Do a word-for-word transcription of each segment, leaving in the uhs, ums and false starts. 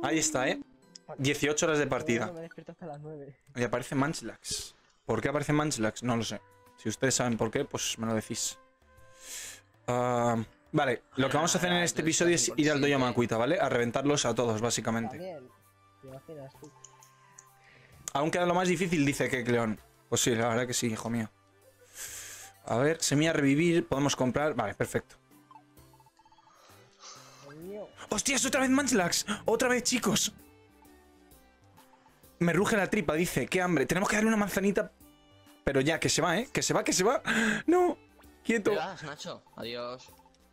Ahí está, ¿eh? dieciocho horas de partida. Me despierto hasta las nueve. Y aparece Munchlax. ¿Por qué aparece Munchlax? No lo sé. Si ustedes saben por qué, pues me lo decís. Uh, vale, lo que vamos a hacer en este episodio es ir al dojo Makuita, ¿vale? A reventarlos a todos, básicamente. También. ¿Te imaginas tú? Aún queda lo más difícil, dice que Cleón. Pues sí, la verdad que sí, hijo mío. A ver, semilla revivir, podemos comprar. Vale, perfecto. ¡Hostias, otra vez Munchlax! ¡Otra vez, chicos! Me ruge la tripa, dice. ¡Qué hambre! Tenemos que darle una manzanita. Pero ya, que se va, ¿eh? Que se va, que se va. ¡No! ¡Quieto! ¿Te vas, Nacho? Adiós.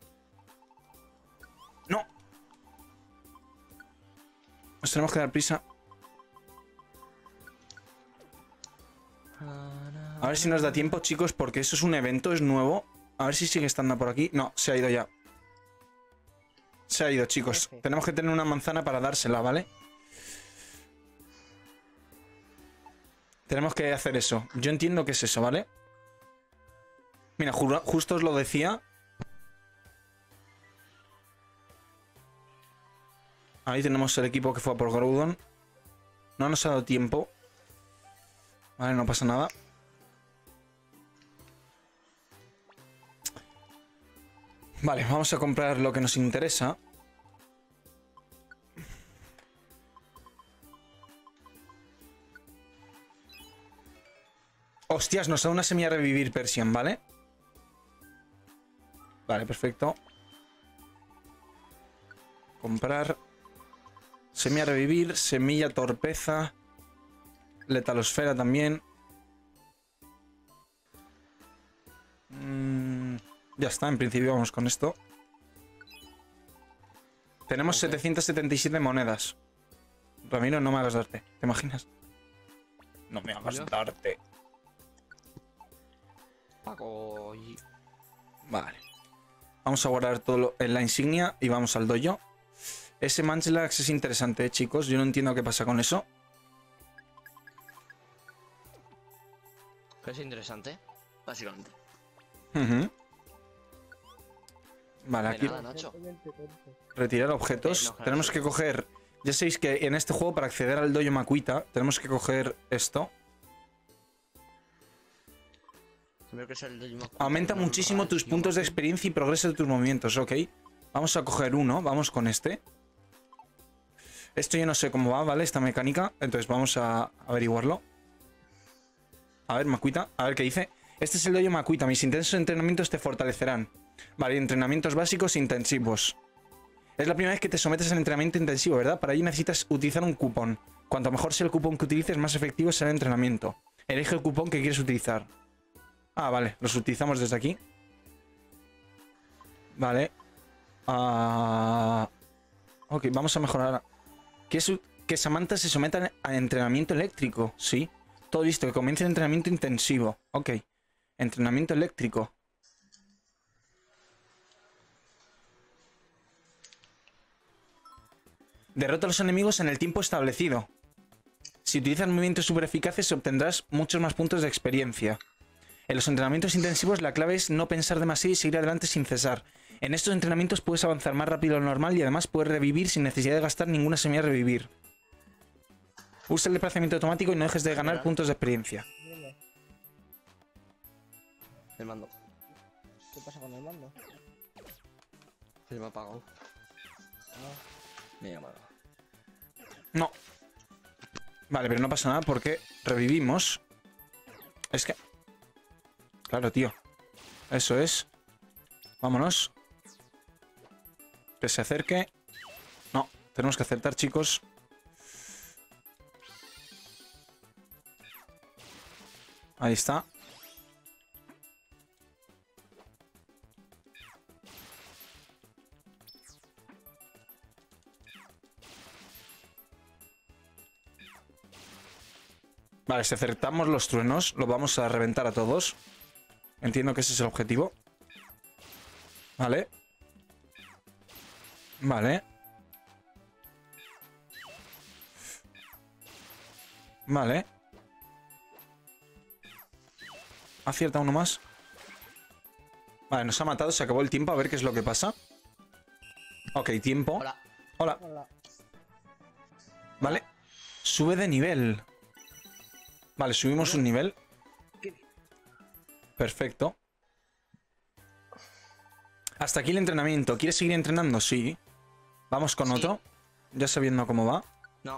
¡No! Nos tenemos que dar prisa. A ver si nos da tiempo, chicos, porque eso es un evento, es nuevo. A ver si sigue estando por aquí. No, se ha ido ya. Se ha ido, chicos. F. Tenemos que tener una manzana para dársela, ¿vale? Tenemos que hacer eso. Yo entiendo que es eso, ¿vale? Mira, ju justo os lo decía. Ahí tenemos el equipo que fue a por Groudon. No nos ha dado tiempo. Vale, no pasa nada. Vale, vamos a comprar lo que nos interesa. Hostias, nos da una semilla revivir Persian, ¿vale? Vale, perfecto. Comprar. Semilla revivir, semilla torpeza. Letalosfera también. Mm, ya está, en principio vamos con esto. Tenemos okay. setecientas setenta y siete monedas. Ramiro, no me hagas darte. ¿Te imaginas? No me hagas ¿Yo? darte. Paco y... Vale. Vamos a guardar todo lo, en la insignia y vamos al dojo. Ese Munchlax es interesante, ¿eh, chicos? Yo no entiendo qué pasa con eso. Es interesante, básicamente. Uh-huh. Vale, De aquí... nada, Nacho. Retirar objetos. Eh, no, tenemos que coger... Ya sabéis que en este juego, para acceder al dojo Makuita, tenemos que coger esto. Que es el Aumenta muchísimo tus puntos de experiencia y progreso de tus movimientos, ok. Vamos a coger uno, vamos con este. Esto yo no sé cómo va, ¿vale? Esta mecánica, entonces vamos a averiguarlo. A ver, Makuita, a ver qué dice. Este es el dojo Makuita, mis intensos entrenamientos te fortalecerán. Vale, entrenamientos básicos intensivos. Es la primera vez que te sometes al entrenamiento intensivo, ¿verdad? Para ello necesitas utilizar un cupón. Cuanto mejor sea el cupón que utilices, más efectivo será el entrenamiento. Elige el cupón que quieres utilizar. Ah, vale, los utilizamos desde aquí. Vale. Uh... Ok, vamos a mejorar. Que, es, que Samantha se someta a entrenamiento eléctrico. Sí. Todo listo, que comience el entrenamiento intensivo. Ok. Entrenamiento eléctrico. Derrota a los enemigos en el tiempo establecido. Si utilizas movimientos super eficaces, obtendrás muchos más puntos de experiencia. En los entrenamientos intensivos la clave es no pensar demasiado y seguir adelante sin cesar. En estos entrenamientos puedes avanzar más rápido de lo normal y además puedes revivir sin necesidad de gastar ninguna semilla de revivir. Usa el desplazamiento automático y no dejes de ganar puntos de experiencia. El mando. ¿Qué pasa con el mando? Se me ha apagado. Ah. Me he llamado. No. Vale, pero no pasa nada porque revivimos. Es que... Claro, tío. Eso es. Vámonos. Que se acerque. No, tenemos que acertar, chicos. Ahí está. Vale, si acertamos los truenos, lo vamos a reventar a todos. Entiendo que ese es el objetivo. Vale. Vale. Vale. Acierta uno más. Vale, nos ha matado, se acabó el tiempo. A ver qué es lo que pasa. Ok, tiempo. Hola. Hola. Hola. Vale. Sube de nivel. Vale, subimos un nivel. ¿Qué? Perfecto. Hasta aquí el entrenamiento. ¿Quieres seguir entrenando? Sí. Vamos con Sí. otro. Ya sabiendo cómo va. No.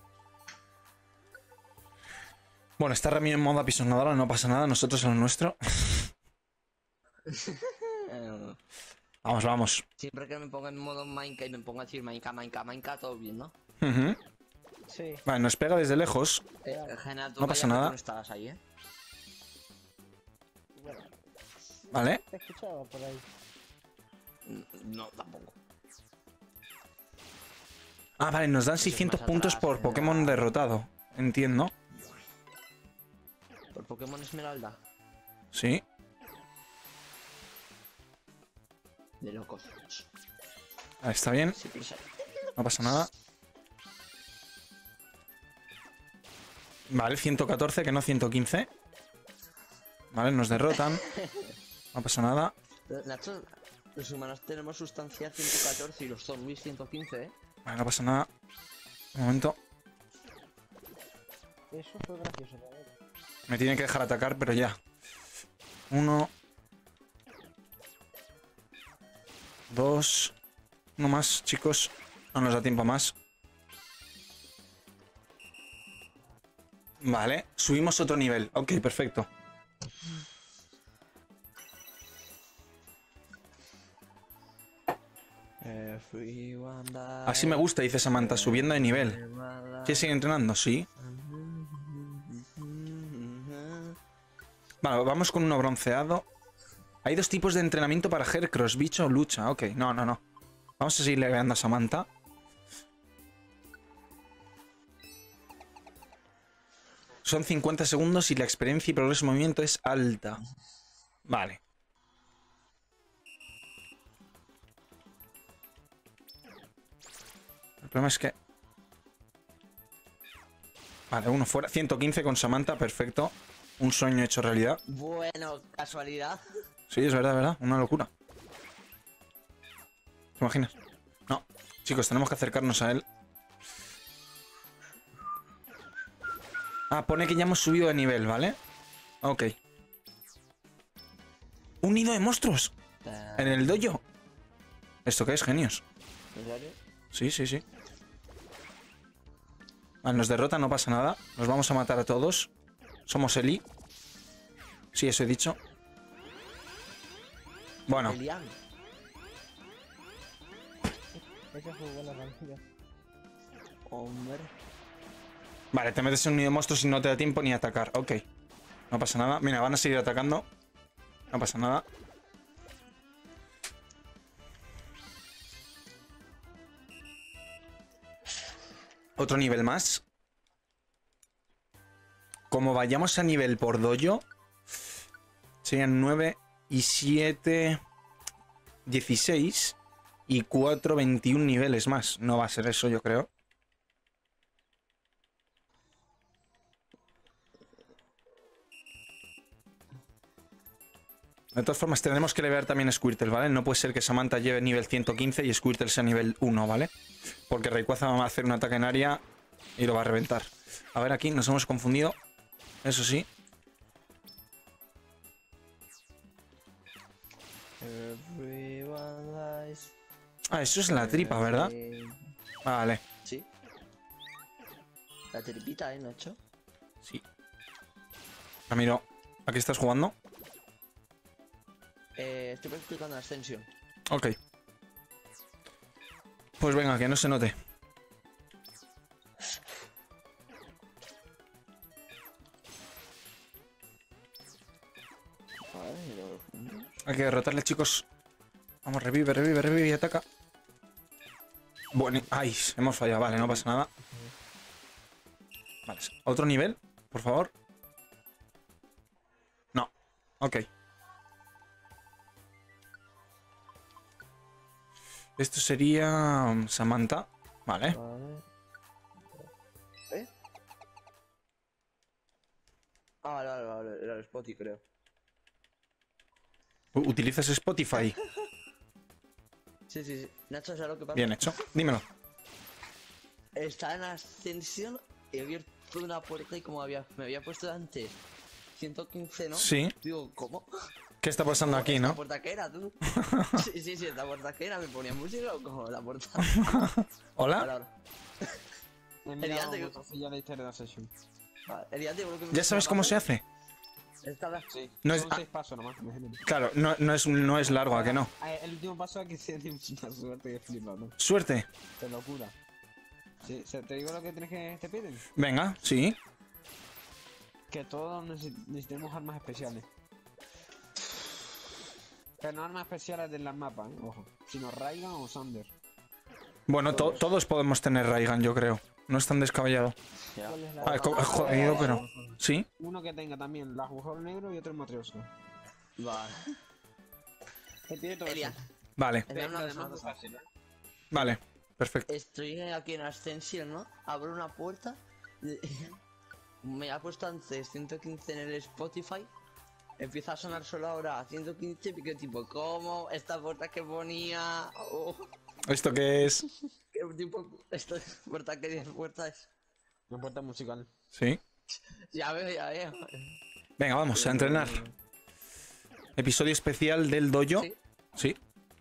Bueno, está Rami en modo apisonadora, no pasa nada. Nosotros en lo nuestro. Eh, Vamos, vamos. Siempre que me ponga en modo Minecraft y me ponga a decir Minecraft, Minecraft, Minecraft, todo bien, ¿no? Ujú. Sí. Vale, nos pega desde lejos. Eh, Gena, tú No pasa calla que nada. tú no estabas ahí, ¿eh? Bueno. Vale. Te escuchaba por ahí. Mm, No, tampoco. Ah, vale, nos dan Eso es seiscientos más puntos atrás, por en Pokémon la- derrotado. Entiendo. ¿Por Pokémon Esmeralda? Sí. De locos. Ah, está bien. Sí, pues, No pasa nada. Vale, ciento catorce, que no ciento quince. Vale, nos derrotan. No pasa nada. eh, Nacho, los humanos tenemos sustancia ciento catorce y los zombies ciento quince, ¿eh? Vale, no pasa nada. Un momento. Eso fue gracioso, la verdad. Me tiene que dejar atacar, pero ya. Uno. Dos. Uno más, chicos. No nos da tiempo más. Vale, subimos otro nivel. Ok, perfecto. Así me gusta, dice Samantha, subiendo de nivel. ¿Quieres seguir entrenando? Sí. Vale, vamos con uno bronceado. Hay dos tipos de entrenamiento para Hercross, bicho o lucha. Ok, no, no, no. Vamos a seguir leveando a Samantha. Son cincuenta segundos y la experiencia y progreso de movimiento es alta. Vale. El problema es que... Vale, uno fuera. ciento quince con Samantha, perfecto. Un sueño hecho realidad. Bueno, casualidad. Sí, es verdad, verdad. Una locura. ¿Te imaginas? No. Chicos, tenemos que acercarnos a él. Ah, pone que ya hemos subido de nivel, ¿vale? Ok. ¡Un nido de monstruos! En el dojo. ¿Esto qué es, genios? ¿En serio? Sí, sí, sí. Vale, nos derrota, no pasa nada. Nos vamos a matar a todos. Somos Eli. Sí, eso he dicho. Bueno, Elian. Esa fue buena partida. Hombre. vale, te metes en un nido de monstruos y no te da tiempo ni a atacar. Ok. No pasa nada. Mira, van a seguir atacando. No pasa nada. Otro nivel más. Como vayamos a nivel por dojo, serían nueve y siete, dieciséis y cuatro, veintiún niveles más. No va a ser eso, yo creo. De todas formas, tenemos que levear también a Squirtle, ¿vale? No puede ser que Samantha lleve nivel ciento quince y Squirtle sea nivel uno, ¿vale? Porque Rayquaza va a hacer un ataque en área y lo va a reventar. A ver, aquí nos hemos confundido. Eso sí. Ah, eso es la tripa, ¿verdad? Vale. Sí. La tripita, ¿eh, Nacho? Sí. Ramiro, ¿a qué estás jugando? Eh, estoy practicando Ascension. Ok. Pues venga, que no se note. Hay que derrotarle, chicos. Vamos, revive, revive, revive y ataca. Bueno, ay, hemos fallado. Vale, no pasa nada. Vale, otro nivel, por favor. No. Ok. Esto sería um, Samantha. Vale. Vale. ¿Eh? Ah, vale, vale, vale. Era el Spotty, creo. U- ¿Utilizas Spotify? Sí, sí, sí. Nacho, ¿sabes lo que pasa? Bien hecho. Dímelo. Estaba en ascensión, he abierto una puerta y como había, me había puesto antes ciento quince, ¿no? Sí. Digo, ¿cómo? ¿Qué está pasando aquí, ¿Esta no? puerta qué era, tú? Sí, sí, sí, esta puerta qué era, me ponía música o como la puerta. ¿Hola? Ahora, ahora. He mirado mirado que- ya la historia de la sesión. Vale, el día de creo que me ¿Ya sabes cómo se hace? Esta vez. Sí. No es- Son seis pasos nomás, imagínate. Claro, no, no, es, no es largo, ¿a que no? Ah, el último paso es que se tiene una suerte de flipa, ¿no? Suerte. Te locura. Sí, se- ¿te digo lo que tienes que te piden? Venga, sí. Que todos necesi- necesitemos armas especiales. Pero no armas especiales de las mapas, ¿eh? Ojo. Sino Raigan o Sander. Bueno, to- todos podemos tener Raigan, yo creo. No es tan descabellado. ¿Cuál es la- Ah, co- jodido, pero... ¿Sí? Uno que tenga también el agujero negro y otro el matrioso. Vale. Te pide todo Elia, eso. Vale, Elia, una Pero vez no es más. muy fácil, ¿eh? vale. Perfecto. Estoy aquí en ascensión, ¿no? Abro una puerta. y- Me ha puesto antes ciento quince en el Spotify. Empieza a sonar solo ahora ciento quince y que tipo, ¿cómo? Esta puerta que ponía. Oh, ¿Esto qué es? ¿qué tipo? Esta puerta que puerta es. Una puerta musical. Sí. Ya veo, ya veo. Venga, vamos a entrenar. Episodio especial del dojo. Sí. Sí.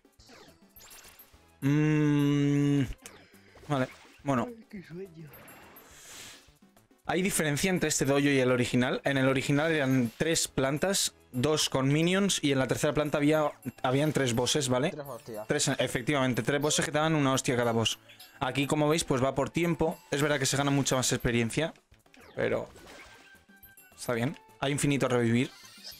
Mm, vale. Bueno, Qué sueño. hay diferencia entre este dojo y el original. En el original eran tres plantas, dos con minions, y en la tercera planta había habían tres bosses, ¿vale? Tres hostias. Tres, efectivamente, tres bosses que te dan una hostia cada boss. Aquí, como veis, pues va por tiempo. Es verdad que se gana mucha más experiencia, pero está bien. Hay infinito revivir.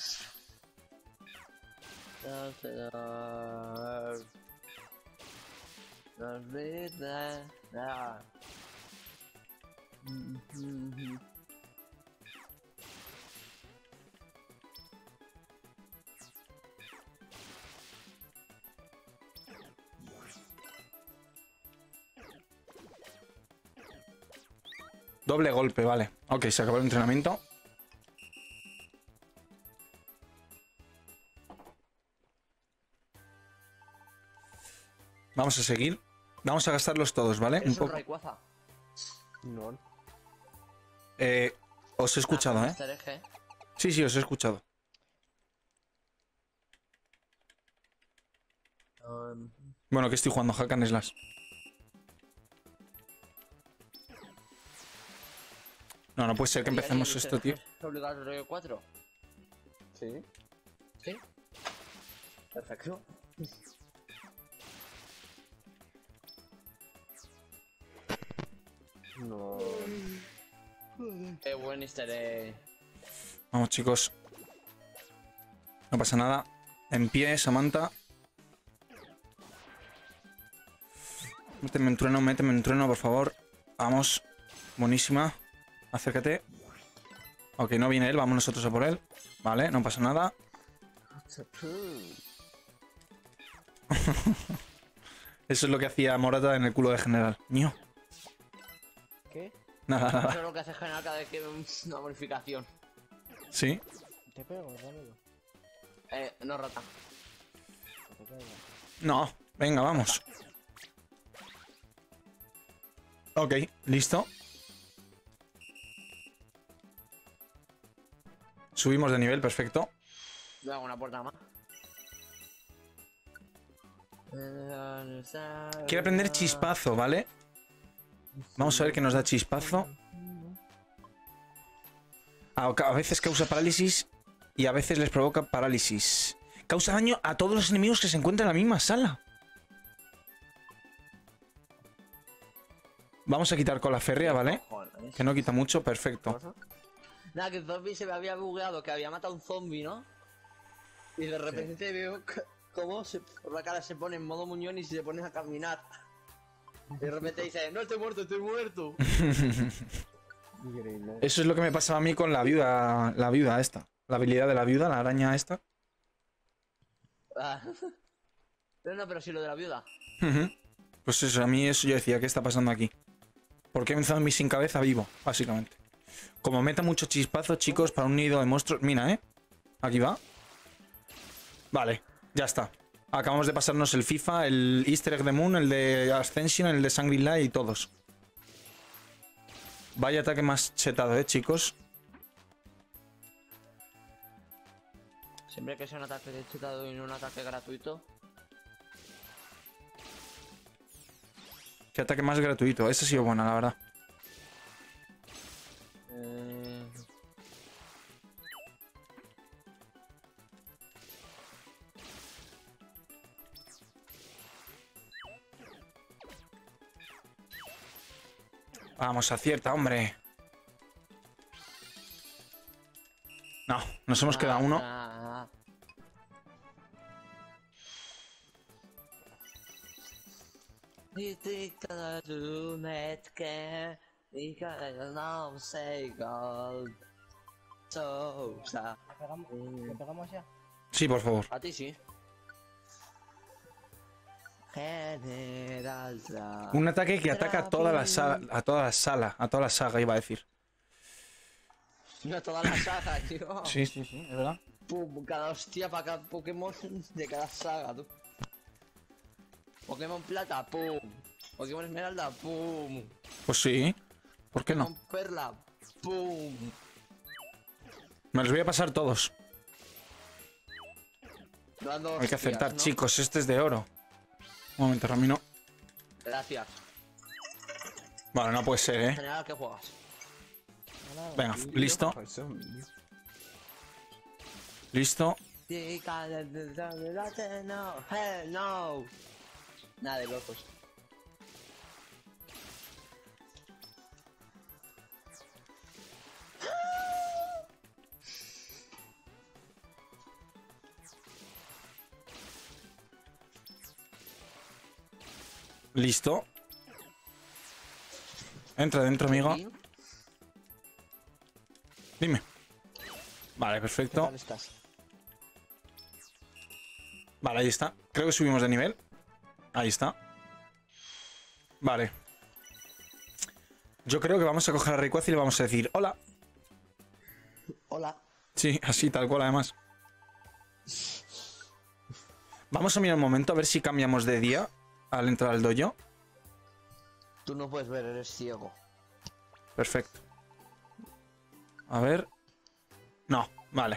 Doble golpe, vale. Ok, se acabó el entrenamiento. Vamos a seguir. Vamos a gastarlos todos, ¿vale? Un Es un poco. Rayquaza. No. Eh, os he escuchado, Ah, ¿eh? Mister Eje. Sí, sí, os he escuchado. Um, Bueno, que estoy jugando Hack and Slash. No, no puede ser que Elia, empecemos Elia, esto, tío. ¿es obligatorio cuatro? Sí. ¿Sí? Perfecto. No. Qué buen easter egg. Vamos, chicos. No pasa nada. En pie, Samantha. Méteme un trueno, méteme un trueno, por favor. Vamos. Buenísima. Acércate. Ok, no viene él, vamos nosotros a por él. Vale, no pasa nada. Eso es lo que hacía Morata en el culo de general. Ño. ¿Qué? Nada, Eso nada. es lo que hace general cada vez que ve un- una bonificación. Sí. Te pego, Ramiro. Eh, no rata. Que te caiga. No. Venga, vamos. Ok, listo. Subimos de nivel, perfecto. Yo hago una puerta más. Quiero aprender chispazo, ¿vale? Vamos a ver qué nos da chispazo. A, a veces causa parálisis y a veces les provoca parálisis. Causa daño a todos los enemigos que se encuentran en la misma sala. Vamos a quitar cola férrea, ¿vale? Cojones. Que no quita mucho, perfecto. Nada, que el zombie se me había bugueado, que había matado a un zombie, ¿no? Y de repente veo c- cómo se, por la cara se pone en modo muñón y se pone a caminar. Y de repente dice, no estoy muerto, estoy muerto. Increíble. Eso es lo que me pasaba a mí con la viuda, la viuda esta. La habilidad de la viuda, la araña esta. Ah. Pero no, pero sí lo de la viuda. Ujú. Pues eso, a mí eso yo decía, ¿qué está pasando aquí? ¿Por qué un zombie sin cabeza vivo? Básicamente. Como meta mucho chispazo, chicos, para un nido de monstruos. Mira, ¿eh? Aquí va. Vale, ya está. Acabamos de pasarnos el FIFA, el Easter Egg de Moon, el de Ascension, el de Shangri-La y todos. Vaya ataque más chetado, eh, chicos. Siempre que sea un ataque de chetado y no un ataque gratuito. Qué ataque más gratuito. Ese ha sido bueno, la verdad. Eh... Vamos, acierta, hombre. No, nos hemos quedado uno. Ah, ¿Le pegamos, ¿le pegamos ya? Sí, por favor. a ti sí. General Tra- Un ataque que ataca a toda la sala, a toda la sala, a toda la saga, iba a decir. No toda la saga, tío. Sí, sí, sí, es verdad. Pum, cada hostia para cada Pokémon de cada saga, tú. Pokémon Plata, pum. Pokémon Esmeralda, pum. Pues sí. ¿Por qué no? Pokémon Perla, pum. Me los voy a pasar todos. Dando Hay que hostias, acertar, ¿no? chicos. Este es de oro. Un momento, Ramiro. Gracias. Vale, no puede ser, ¿eh? General, ¿qué juegas? Nada, Venga, tío. listo. Listo. No, hell no. Nada de locos. Listo. Entra dentro, amigo. Aquí. Dime. Vale, ¿Qué perfecto. tal estás? Vale, ahí está. Creo que subimos de nivel. Ahí está. Vale. Yo creo que vamos a coger a Rayquaza y le vamos a decir hola. Hola. Sí, así, tal cual, además. Vamos a mirar un momento a ver si cambiamos de día al entrar al dojo. Tú no puedes ver, eres ciego. Perfecto. A ver. No, vale.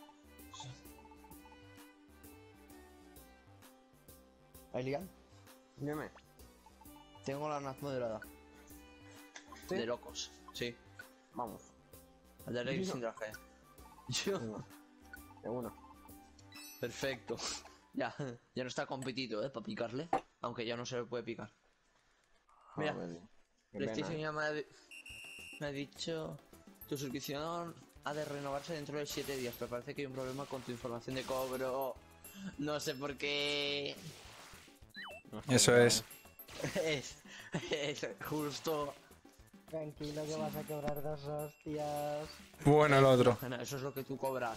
¿Ailian? Dime. Tengo la naz moderada. ¿Sí? De locos. Sí. Vamos. Al de Rey Yo. sin traje. Yo. Venga. De uno. Perfecto. Ya, ya no está competido, ¿eh? Para picarle. Aunque ya no se le puede picar. Mira, Joder, qué PlayStation pena, ya me ha, di- me ha dicho... Tu suscripción ha de renovarse dentro de siete días, pero parece que hay un problema con tu información de cobro. No sé por qué... ¿eh? No Eso joder. es. Es, es justo... Tranquilo que vas a cobrar dos hostias. Bueno, el otro. Ajena, eso es lo que tú cobras.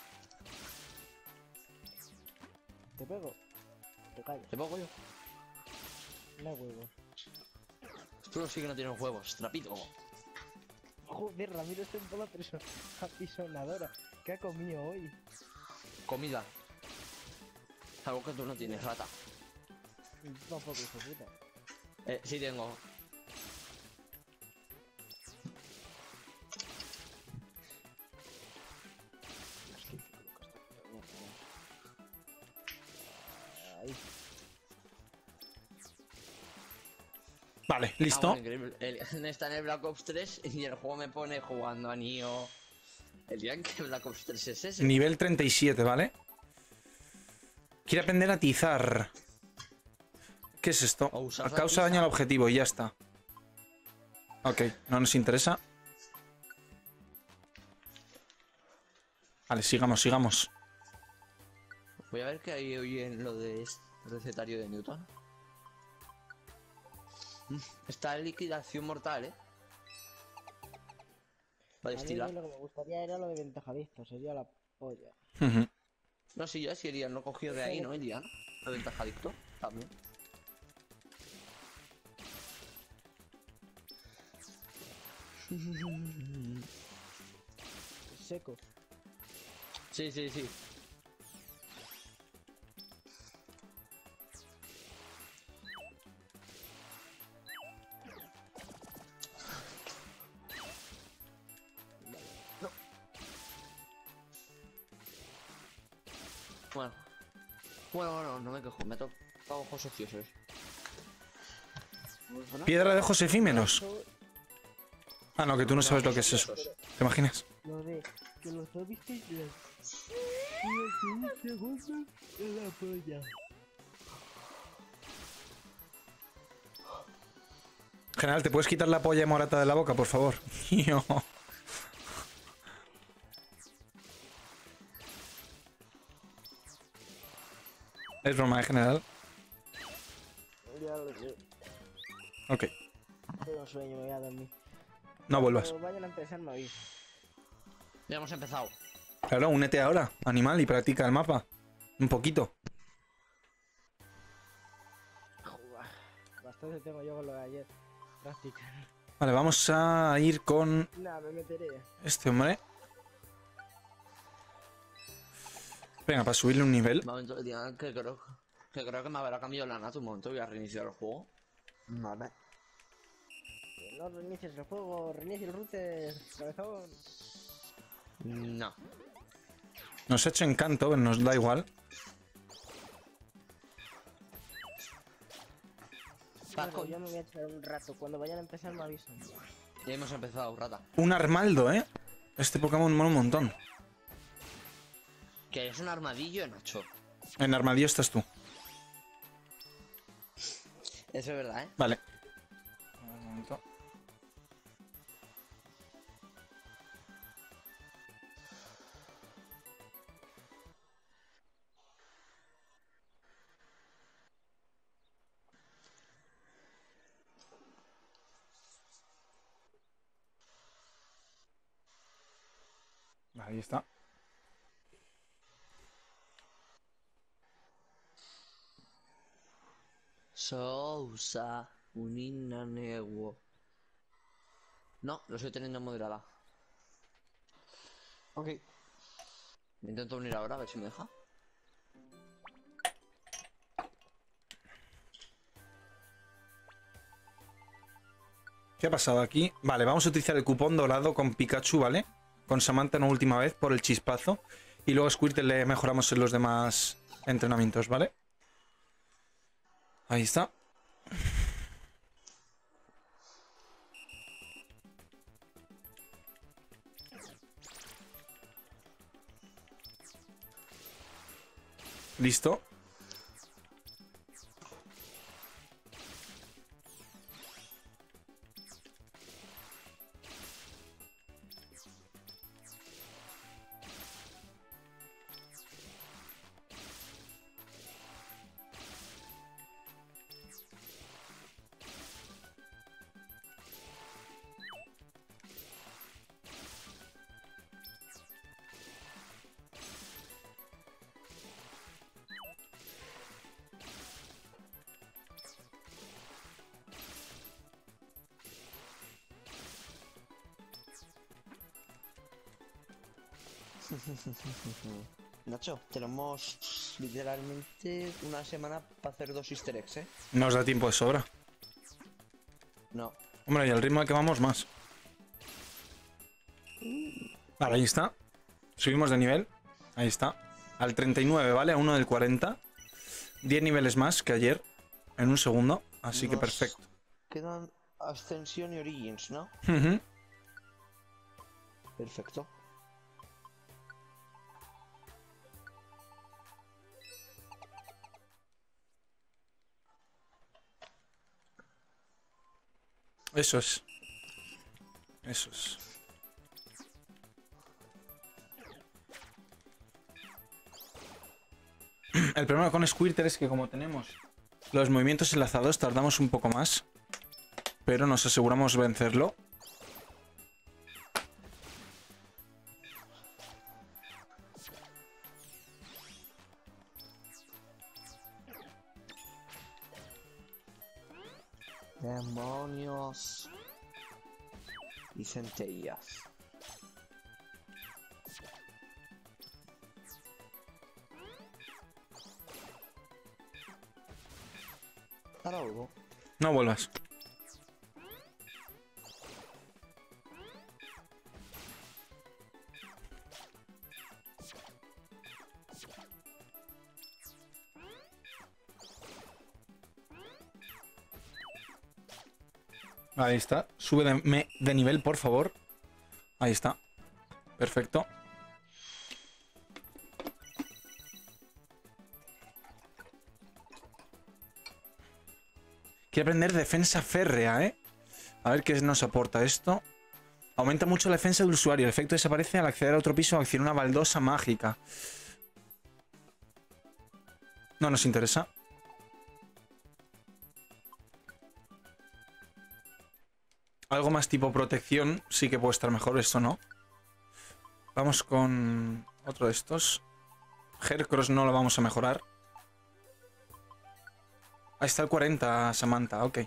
¿Te pego? Te callo. ¿Te pongo yo? No hay huevos. Tú sí que no tienes huevos, trapito. Joder, Ramiro está en toda persona apisonadora. ¿Qué ha comido hoy? Comida. Algo que tú no tienes, rata. Tampoco, hijo de puta. Eh, sí tengo. Ay, Vale, Ah, listo. bueno, increíble. El- está en el Black Ops tres y el juego me pone jugando a Nioh. El día en que Black Ops tres es ese. Nivel treinta y siete, ¿vale? Quiere aprender a atizar. ¿Qué es esto? O usar la Causa daño tiza. al objetivo y ya está. Ok, no nos interesa. Vale, sigamos, sigamos. Voy a ver qué hay hoy en lo de este recetario de Newton. Mm, Está en liquidación mortal, eh. Va a a mí destilar. lo que me gustaría era lo de ventajadicto, sería la polla. Ujú. No, sí, ya si Elian lo cogió de ahí, ¿no? Elian. Lo ventajadicto. También. Seco. Sí, sí, sí. Bueno, bueno, no me quejo, me toca ojos ociosos. Piedra de ojos efímeros. Ah, no, que tú no sabes lo que es eso. ¿Te imaginas? Lo de que los dos visteis las diez segundos en la polla. General, ¿te puedes quitar la polla morata de la boca, por favor? Tío. Es broma, ¿eh, general? Ya lo sé. Ok. Tengo sueño, me voy a dormir. No vuelvas. Cuando vayan a empezar me aviso. Ya hemos empezado. Claro, únete ahora, animal, y practica el mapa. Un poquito. Joder, bastante tengo yo con lo de ayer. Practicar. Vale, vamos a ir con Nada, me meteré. este hombre. Venga, para subirle un nivel. Un momento, digan que creo, que creo que me habrá cambiado la nata. Un momento, voy a reiniciar el juego. Vale. No reinicies el juego, reinicia el router, cabezón. No. Nos ha hecho encanto, pero nos da igual. Bueno, Paco, yo me voy a echar un rato. Cuando vayan a empezar me avisan. ya hemos empezado, rata. Un Armaldo, ¿eh? Este Pokémon mola un montón. Que es un armadillo, Nacho. En armadillo estás tú. Eso es verdad, ¿eh? Vale. Un momento. Ahí está. Sousa, unina neguo. No, lo estoy teniendo moderada. Ok. Me intento unir ahora, a ver si me deja. ¿Qué ha pasado aquí? Vale, vamos a utilizar el cupón dorado con Pikachu, ¿vale? Con Samantha una última vez por el chispazo. Y luego a Squirtle le mejoramos en los demás entrenamientos, ¿vale? Ahí está. Listo. Nacho, tenemos literalmente una semana para hacer dos easter eggs, ¿eh? Nos da tiempo de sobra. No. Hombre, y al ritmo al que vamos más. Vale, ahí está. Subimos de nivel. Ahí está. Al treinta y nueve, ¿vale? A uno del cuarenta. diez niveles más que ayer. En un segundo. Así que Nos perfecto. Quedan Ascensión y Origins, ¿no? Ujú. Perfecto. Eso es. Eso es. El problema con Squirtle es que como tenemos los movimientos enlazados tardamos un poco más. Pero nos aseguramos vencerlo. Demonios. Y centellas. Ahora vuelvo. No vuelvas. Ahí está. Sube de, me- de nivel, por favor. Ahí está. Perfecto. Quiero aprender defensa férrea, ¿eh? A ver qué nos aporta esto. Aumenta mucho la defensa del usuario. El efecto desaparece al acceder a otro piso o accionar una baldosa mágica. No nos interesa. Algo más tipo protección sí que puede estar mejor, esto no. Vamos con otro de estos. Hercross no lo vamos a mejorar. Ahí está el cuarenta, Samantha, ok.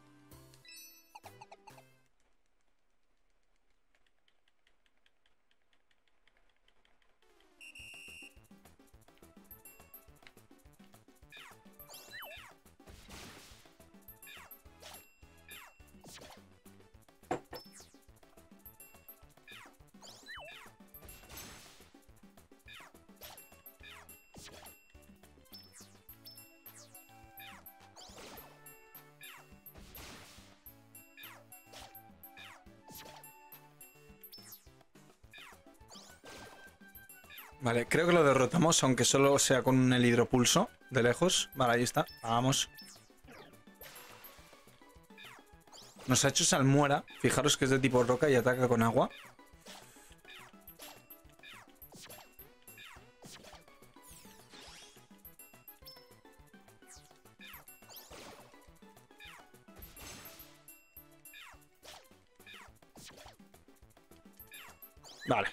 Vale, creo que lo derrotamos, aunque solo sea con el hidropulso de lejos. Vale, ahí está. Vamos. Nos ha hecho salmuera. Fijaros que es de tipo roca y ataca con agua. Vale.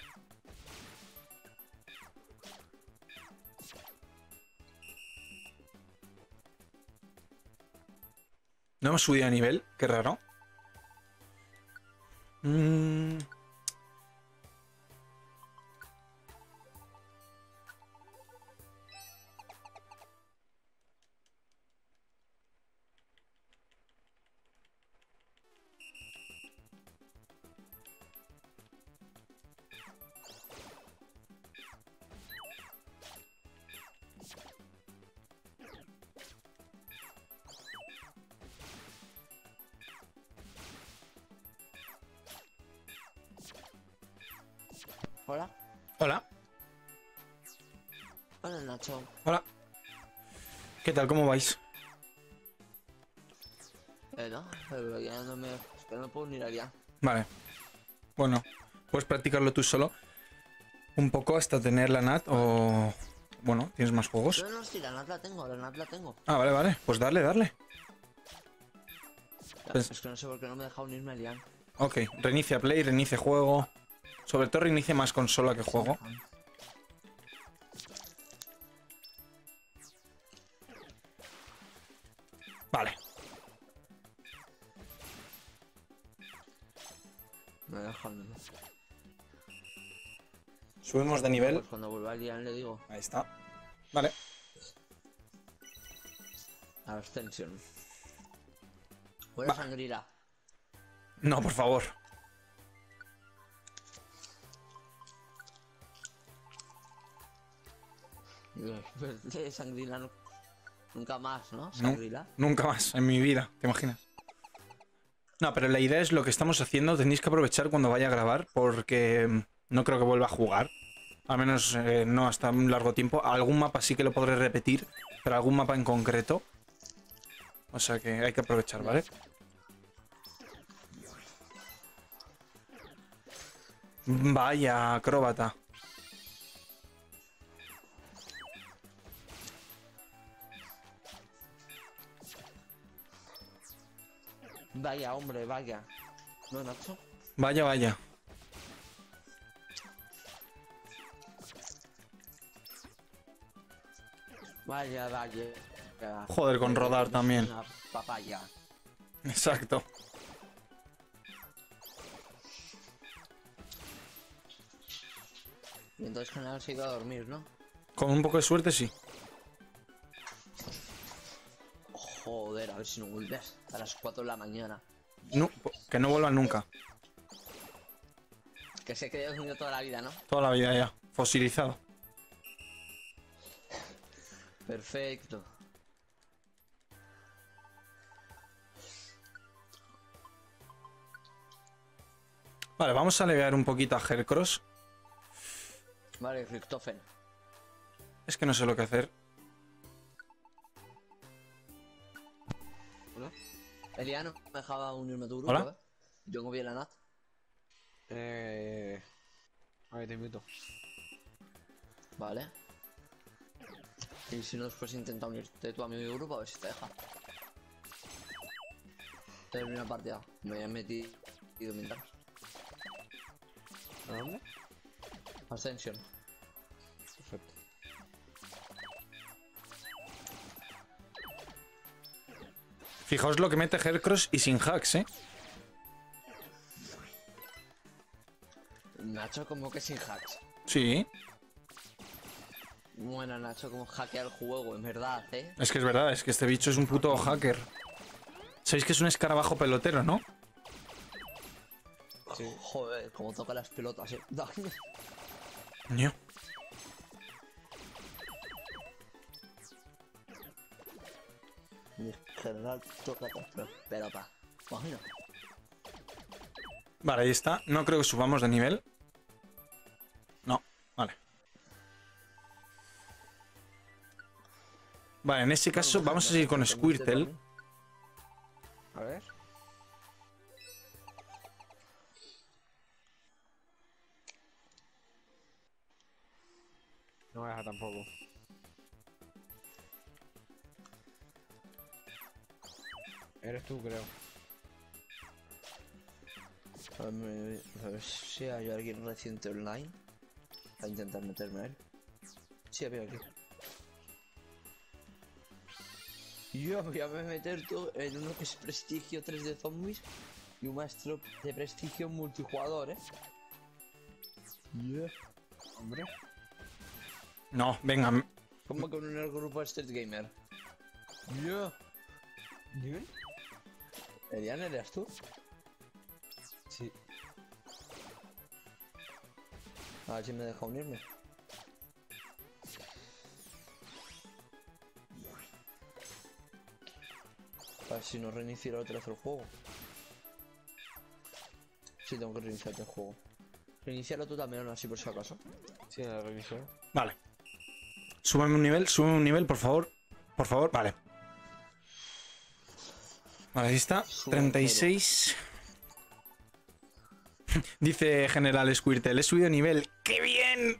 No hemos subido a nivel, qué raro. Mm. Hola. Hola. Hola, Nacho. Hola. ¿Qué tal? ¿Cómo vais? Eh, no, pero ya no me... Es que no puedo ni ir allá. Vale. Bueno, puedes practicarlo tú solo. Un poco hasta tener la Nat o... Bueno, ¿tienes más juegos? No, no, sí, la Nat la tengo, la Nat la tengo. Ah, vale, vale. Pues darle, darle. Ya, Pues- Es que no sé por qué no me he dejado unirme a Lian. Ok, reinicia Play, reinicia juego. Sobre todo reinicia más consola que juego. Vale. Me he dejado unirme. Subimos de nivel. Pues cuando vuelva a Lian le digo Ahí está. Vale. a la extensión. Buena Va. sangrila. No, por favor. De sangrila no- nunca más, ¿no? Sangrila. Nunca más en mi vida, ¿te imaginas? No, pero la idea es lo que estamos haciendo. Tenéis que aprovechar cuando vaya a grabar porque mm, no creo que vuelva a jugar. Al menos eh, no hasta un largo tiempo. Algún mapa sí que lo podré repetir, pero algún mapa en concreto. O sea que hay que aprovechar, ¿vale? Vaya, acróbata. Vaya, hombre, vaya. ¿No, Nacho? Vaya, vaya. Vaya, vaya. Joder, con rodar también. Una papaya. Exacto. Y entonces General se ha ido a dormir, ¿no? Con un poco de suerte, sí. Joder, a ver si no vuelves a las cuatro de la mañana. No, que no vuelvan nunca. Que se quede dormido toda la vida, ¿no? Toda la vida ya. Fosilizado. Perfecto. Vale, vamos a levear un poquito a Hercross. Vale, Richtofen. Es que no sé lo que hacer. Hola. Eliano, me dejaba unirme a tu grupo, Hola. ¿eh? Yo no vi la Nat. Eh... A ver, te invito. Vale. Y si no, después intenta unirte tú a mi grupo a ver si te deja. Termina la partida. Me he metido mientras. ¿A dónde? Ascension. Perfecto. Fijaos lo que mete Hercross y sin hacks, ¿eh? Nacho como que sin hacks. Sí, Bueno, Nacho como hackea el juego, en verdad, ¿eh? es que es verdad, es que este bicho es un puto hacker. Sabéis que es un escarabajo pelotero, ¿no? Sí. Joder, como toca las pelotas, ¿eh? Ño. En general toca las pelotas. Imagino. Vale, ahí está. No creo que subamos de nivel. No, vale. Vale, en ese caso vamos a seguir con Squirtle. A ver. No me deja tampoco. Eres tú, creo. A ver, me- a ver si hay alguien reciente online. A intentar meterme a él. Sí, había aquí. Yo voy a meter todo en uno que es prestigio tres de zombies y un maestro de prestigio multijugador, eh. Yeah. Hombre. No, venga. m- ¿Cómo con el grupo de Street Gamer? Yo. ¿Nivel? ¿Elian eres tú? Sí. A ver si me deja unirme. A ver si no reinicio otra vez el juego. Sí, tengo que reiniciar el juego. Reiniciarlo tú también, así por si acaso. Sí, la revisión. Vale. Súbeme un nivel, súbeme un nivel, por favor. Por favor, vale. Vale, ahí está. Sube treinta y seis. Dice General Squirtle, he subido nivel. ¡Qué bien!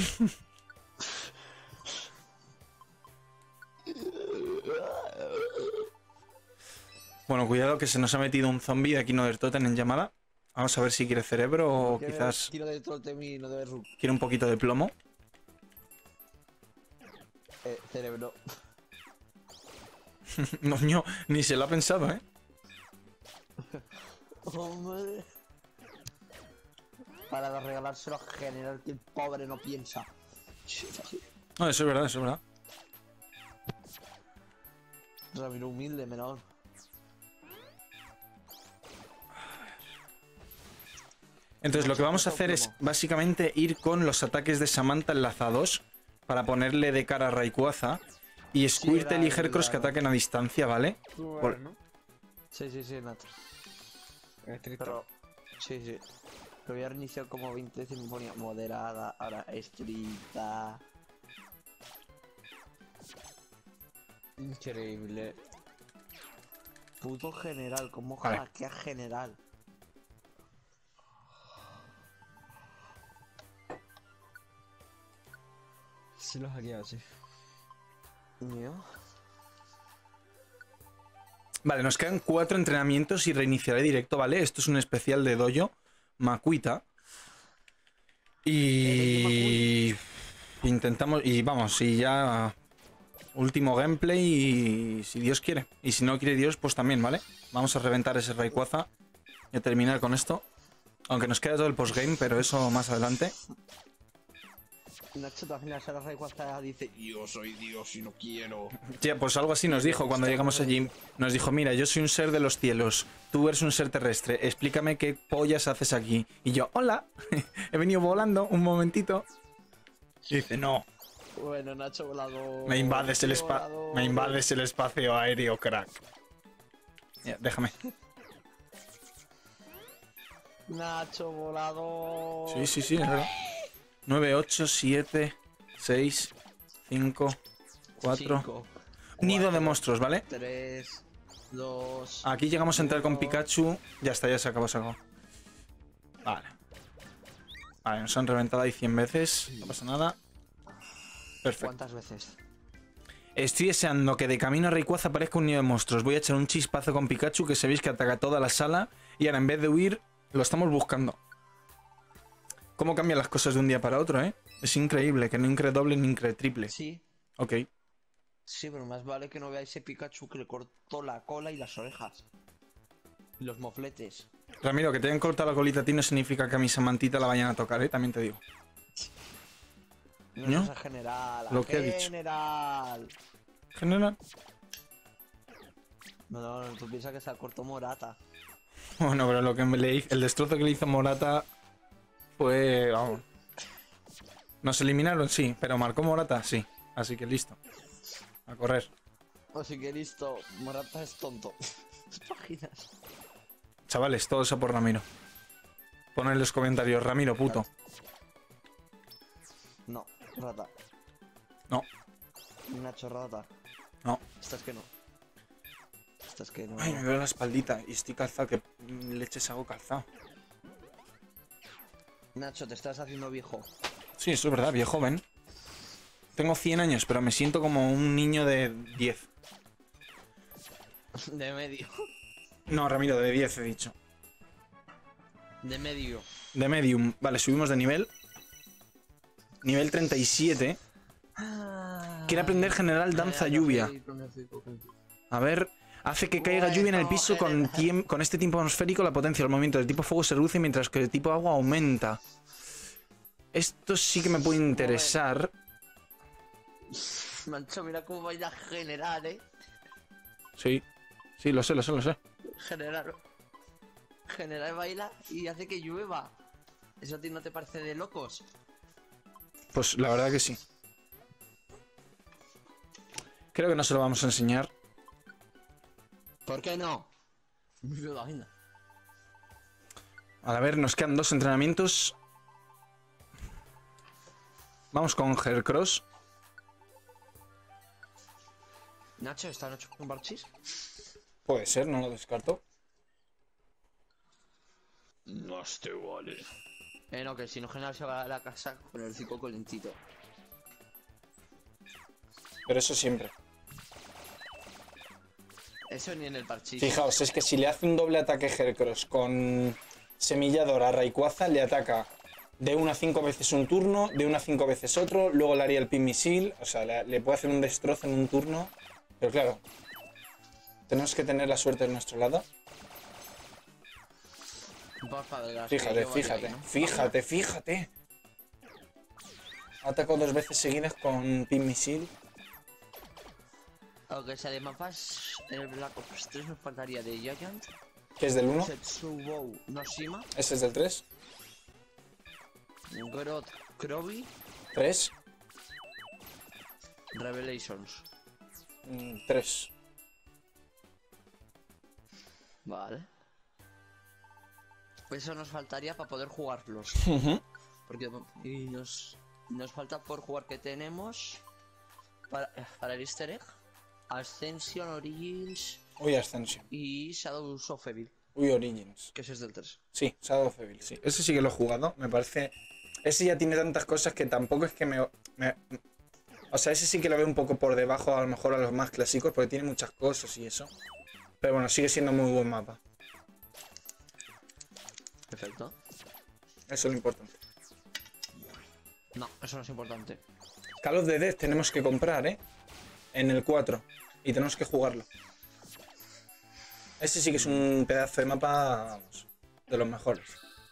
Bueno, cuidado que se nos ha metido un zombie de aquí no del Totem en llamada. Vamos a ver si quiere cerebro o quizás Quiero de Totem y no de Rook. quiere un poquito de plomo. Eh, cerebro. No, no, ni se lo ha pensado, ¿eh? Hombre. Para regalárselo a general que el pobre no piensa. No, eso es verdad, eso es verdad. Ramiro humilde, menor. Entonces lo que vamos a hacer es básicamente ir con los ataques de Samantha enlazados para ponerle de cara a Rayquaza y Squirtle era y Hercross el- que ataquen a distancia, ¿vale? Tú Por- eres, ¿no? Sí, sí, sí, Nato. Eres triste. Pero, sí, sí. Lo había reiniciado como veinte veces y me ponía moderada, ahora estricta. Increíble. Puto general, ¿cómo Vale. hackea general? Sí lo hackeado, sí. Mío. Vale, nos quedan cuatro entrenamientos y reiniciaré directo, ¿vale? Esto es un especial de Dojo Makuita. Y intentamos, y vamos, y ya último gameplay y si Dios quiere. Y si no quiere Dios, pues también, ¿vale? Vamos a reventar ese Rayquaza y a terminar con esto. Aunque nos queda todo el postgame, pero eso más adelante. Nacho también la Rayquaza dice: yo soy Dios y no quiero. Tía, pues algo así nos dijo cuando llegamos allí. Nos dijo, mira, yo soy un ser de los cielos, tú eres un ser terrestre, explícame qué pollas haces aquí. Y yo, hola, he venido volando un momentito. Y dice, no, Bueno, Nacho volador. me invades el, Nacho espa volador. me invades el espacio aéreo, crack. Ya, déjame. Nacho volador. Sí, sí, sí, es verdad. nueve, ocho, siete, seis, cinco, cuatro. Cinco, Nido de cuatro, monstruos, ¿vale? tres, dos. Aquí llegamos a entrar con uno. Pikachu. Ya está, ya se acabó, se acabó. Vale. Vale, nos han reventado ahí cien veces. No pasa nada. Perfecto. ¿Cuántas veces? Estoy deseando que de camino a Rayquaza aparezca un nido de monstruos. Voy a echar un chispazo con Pikachu que sabéis que ataca toda la sala. Y ahora en vez de huir, lo estamos buscando. ¿Cómo cambian las cosas de un día para otro, eh? Es increíble, que no incre doble ni incre triple. Sí, Ok. sí, pero más vale que no vea ese Pikachu que le cortó la cola y las orejas. Y los mofletes. Ramiro, que te hayan cortado la colita a ti no significa que a mi Samantita la vayan a tocar, eh. También te digo. No, ¿No? es a general, a Lo que he dicho. general. General. No, no, no, tú piensas que se ha cortado Morata. Bueno, pero lo que me le hizo- el destrozo que le hizo Morata fue. Vamos. Nos eliminaron, sí, pero marcó Morata, sí. Así que listo. A correr. Así que listo, Morata es tonto. Páginas. Chavales, todo eso por Ramiro. Pon en los comentarios, Ramiro, puto. No, rata. No. Nacho rata. No. Esta es que no. Esta es que no. Ay, me veo la espaldita y estoy calzado, que leches hago calzado. Nacho, te estás haciendo viejo. Sí, eso es verdad, viejo joven. Tengo cien años, pero me siento como un niño de diez. De medio. No, Ramiro, de diez he dicho. De medio. De medium. Vale, subimos de nivel. Nivel treinta y siete. Quiere aprender general danza lluvia. A ver, hace que caiga lluvia en el piso con, tiemp- con este tiempo atmosférico. La potencia del movimiento del tipo fuego se reduce mientras que el tipo agua aumenta. Esto sí que me puede interesar. Mancho, mira cómo baila general, eh. Sí, sí, lo sé, lo sé, lo sé. General. General baila y hace que llueva. ¿Eso a ti no te parece de locos? Pues la verdad que sí. Creo que no se lo vamos a enseñar. ¿Por qué no? Vaina. A ver, nos quedan dos entrenamientos. Vamos con Hercross. Nacho, ¿esta noche con Barchis? Puede ser, no lo descarto. No te vale. Eh, no, que si no general se va a la casa con el hocico calentito. Pero eso siempre. Eso ni en el parchís. Fijaos, es que si le hace un doble ataque Hercross con Semilladora a Rayquaza, le ataca de una a cinco veces un turno, de una a cinco veces otro, luego le haría el Pin Misil, o sea, le, le puede hacer un destrozo en un turno. Pero claro, tenemos que tener la suerte de nuestro lado. Porfa, verás, Fíjate, que yo fíjate, voy ahí, ¿no? fíjate, fíjate. Ha atacado dos veces seguidas con Pin Misil. Aunque sea de mapas, en el Black Ops tres nos faltaría de Giant, Que es del uno. Setsubou Noshima, Ese es del tres. Grot Krobi, tres. Revelations. tres. Vale. Pues eso nos faltaría para poder jugarlos. Porque y nos, nos falta por jugar que tenemos para, para el Easter Egg, Ascension, Origins Uy, Ascension. y Shadows of Evil, Uy, Origins. que ese es del tres. Sí, Shadow of Evil, sí. Ese sí que lo he jugado, me parece... Ese ya tiene tantas cosas que tampoco es que me... me- O sea, ese sí que lo veo un poco por debajo a lo mejor a los más clásicos porque tiene muchas cosas y eso. Pero bueno, sigue siendo muy buen mapa. Perfecto. Eso es lo importante. No, eso no es importante. Call of the Dead tenemos que comprar, ¿eh? En el cuatro. Y tenemos que jugarlo. Ese sí que es un pedazo de mapa, vamos, de los mejores.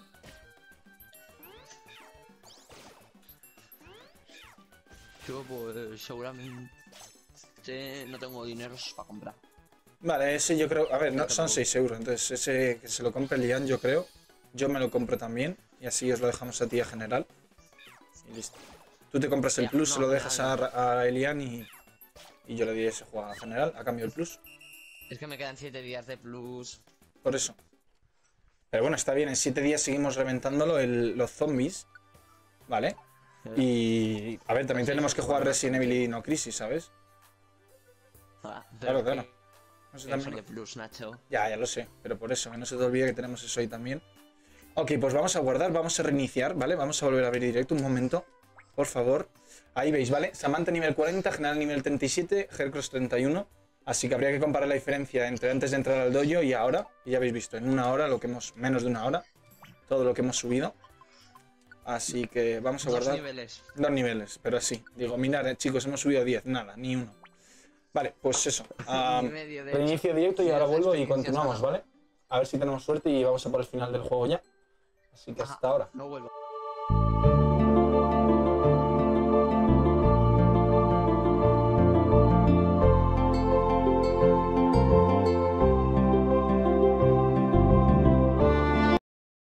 Yo pues seguramente no tengo dinero para comprar. Vale, ese yo creo... A ver, no, son seis euros, entonces ese que se lo compre Lian, yo creo. Yo me lo compro también, y así os lo dejamos a ti a general. Y listo. Tú te compras el Ya, plus, no, se lo no, dejas no. a, a Elian y, y yo le diré ese juego a general, a cambio del plus. Es que me quedan siete días de plus. Por eso. Pero bueno, está bien, en siete días seguimos reventándolo el- los zombies, ¿vale? Y... A ver, también Sí, tenemos sí, que jugar bueno, Resident Evil y no Crisis, ¿sabes? Ah, Claro, pero claro. que- No sé, que también- eso de plus, Nacho. Ya, ya lo sé, pero por eso, que no se te olvide que tenemos eso ahí también. Ok, pues vamos a guardar, vamos a reiniciar, ¿vale? Vamos a volver a ver directo un momento, por favor. Ahí veis, ¿vale? Samantha nivel cuarenta, General nivel treinta y siete, Hercross treinta y uno. Así que habría que comparar la diferencia entre antes de entrar al dojo y ahora. Y ya habéis visto, en una hora, lo que hemos, menos de una hora, todo lo que hemos subido. Así que vamos a Dos guardar niveles. dos niveles, pero así. Digo, mirad, eh, chicos, hemos subido diez, nada, ni uno. Vale, pues eso. ah, Ni medio, de reinicio hecho. directo y ahora Diez vuelvo y experiencias continuamos, ganadas. ¿vale? A ver si tenemos suerte y vamos a por el final del juego ya. Así que hasta Ajá, ahora. No vuelvo.